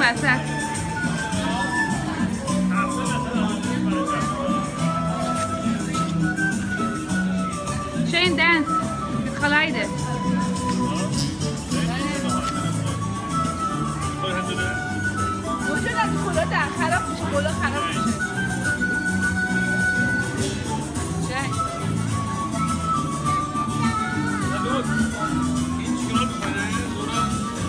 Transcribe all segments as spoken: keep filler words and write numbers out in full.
وسط. Shane dance. Geluiden. موجود از کلا در خراب میشه. کلا خراب میشه. Shane. این چیکار میکنه؟ دورا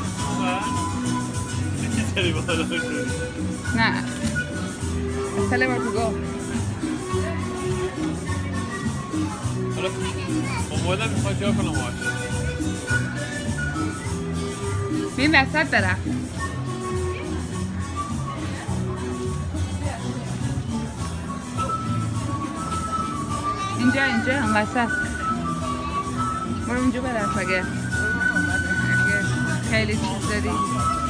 و چیزی بالا شد. نه. Tell him where to go. حالا موبایلم میخواد چیکار کنم باهاش؟ بین وسط برم. اینجا اینجا هم وسط. برو اونجا برم اگه خیلی چیز داری.